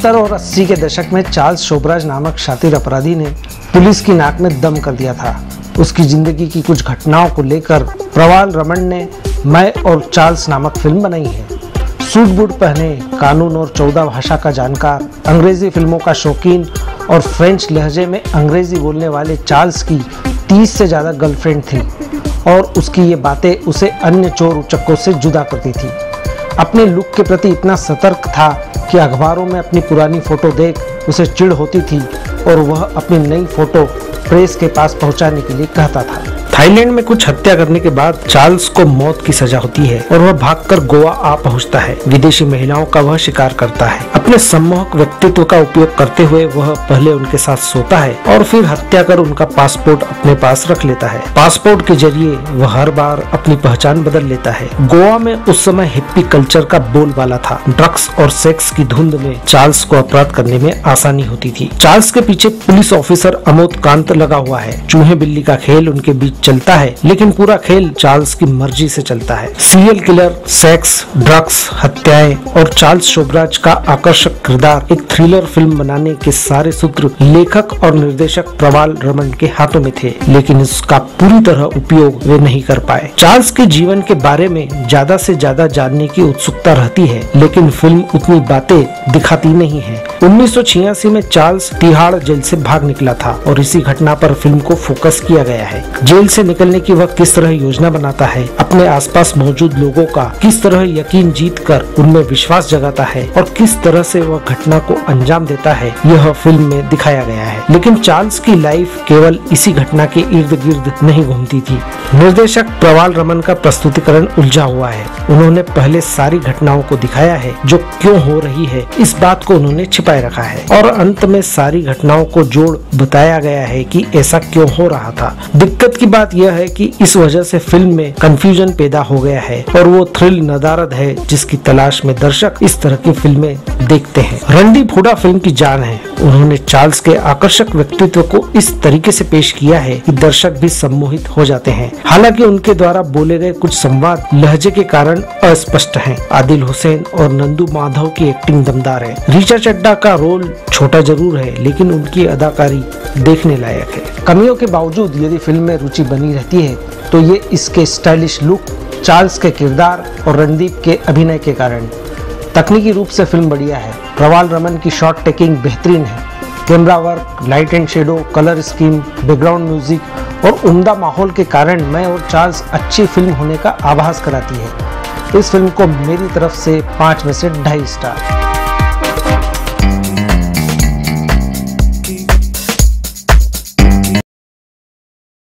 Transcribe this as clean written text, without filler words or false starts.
70 और 80 के दशक में चार्ल्स शोबराज नामक शातिर अपराधी ने पुलिस की नाक में दम कर दिया था। उसकी जिंदगी की कुछ घटनाओं को लेकर प्रवाल रमन ने मैं और चार्ल्स नामक फिल्म बनाई है। सूट बूट पहने, कानून और 14 भाषा का जानकार, अंग्रेजी फिल्मों का शौकीन और फ्रेंच लहजे में अंग्रेजी बोलने वाले चार्ल्स की 30 से ज़्यादा गर्लफ्रेंड थी और उसकी ये बातें उसे अन्य चोर उचक्कों से जुदा करती थी। अपने लुक के प्रति इतना सतर्क था कि अखबारों में अपनी पुरानी फोटो देख उसे चिढ़ होती थी और वह अपनी नई फोटो प्रेस के पास पहुंचाने के लिए कहता था। थाईलैंड में कुछ हत्या करने के बाद चार्ल्स को मौत की सजा होती है और वह भागकर गोवा आ पहुंचता है। विदेशी महिलाओं का वह शिकार करता है। अपने सम्मोहक व्यक्तित्व का उपयोग करते हुए वह पहले उनके साथ सोता है और फिर हत्या कर उनका पासपोर्ट अपने पास रख लेता है। पासपोर्ट के जरिए वह हर बार अपनी पहचान बदल लेता है। गोवा में उस समय हिप्पी कल्चर का बोलबाला था। ड्रग्स और सेक्स की धुंध में चार्ल्स को अपराध करने में आसानी होती थी। चार्ल्स के पीछे पुलिस ऑफिसर अमोद कांत लगा हुआ है। चूहे बिल्ली का खेल उनके बीच चलता है, लेकिन पूरा खेल चार्ल्स की मर्जी से चलता है। सीरियल किलर, सेक्स, ड्रग्स, हत्याएं और चार्ल्स शोबराज का आकर्षक किरदार एक थ्रिलर फिल्म बनाने के सारे सूत्र लेखक और निर्देशक प्रवाल रमन के हाथों में थे, लेकिन इसका पूरी तरह उपयोग वे नहीं कर पाए। चार्ल्स के जीवन के बारे में ज्यादा से ज्यादा जानने की उत्सुकता रहती है, लेकिन फिल्म उतनी बातें दिखाती नहीं है। 1986 में चार्ल्स तिहाड़ जेल से भाग निकला था और इसी घटना पर फिल्म को फोकस किया गया है। जेल से निकलने की वह किस तरह योजना बनाता है, अपने आसपास मौजूद लोगों का किस तरह यकीन जीतकर उनमें विश्वास जगाता है और किस तरह से वह घटना को अंजाम देता है, यह फिल्म में दिखाया गया है। लेकिन चार्ल्स की लाइफ केवल इसी घटना के इर्द गिर्द नहीं घूमती थी। निर्देशक प्रवाल रमन का प्रस्तुतिकरण उलझा हुआ है। उन्होंने पहले सारी घटनाओं को दिखाया है जो क्यों हो रही है, इस बात को उन्होंने छिपाए रखा है और अंत में सारी घटनाओं को जोड़ बताया गया है कि ऐसा क्यों हो रहा था। दिक्कत की बात यह है कि इस वजह से फिल्म में कंफ्यूजन पैदा हो गया है और वो थ्रिल नदारद है जिसकी तलाश में दर्शक इस तरह की फिल्में देखते हैं। रणदीप हुडा फिल्म की जान है। उन्होंने चार्ल्स के आकर्षक व्यक्तित्व को इस तरीके से पेश किया है कि दर्शक भी सम्मोहित हो जाते हैं। हालांकि उनके द्वारा बोले गए कुछ संवाद लहजे के कारण अस्पष्ट हैं। आदिल हुसैन और नंदू माधव की एक्टिंग दमदार है। ऋचा चड्ढा का रोल छोटा जरूर है, लेकिन उनकी अदाकारी देखने लायक है। कमियों के बावजूद यदि फिल्म में रुचि बनी रहती है तो ये इसके स्टाइलिश लुक, चार्ल्स के किरदार और रणदीप के अभिनय के कारण। तकनीकी रूप से फिल्म बढ़िया है। प्रवाल रमन की शॉट टेकिंग बेहतरीन है। Camera work, light and shadow, colour scheme, background music और उम्दा माहौल के कारण मैं और चार्ल्स अच्छी फिल्म होने का आभास कराती है। इस फिल्म को मेरी तरफ से 5 में से 2.5 स्टार।